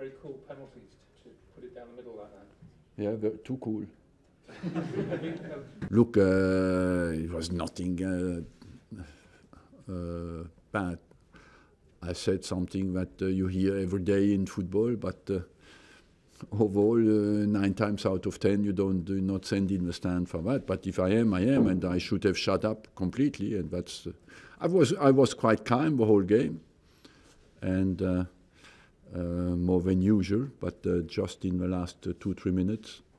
very cool penalties to put it down the middle like that. Yeah, too cool. Look, it was nothing bad. I said something that you hear every day in football, but overall, 9 times out of 10, you do not send in the stand for that. But if I am, and I should have shut up completely. And that's I was quite calm the whole game, and more than usual. But just in the last 2-3 minutes,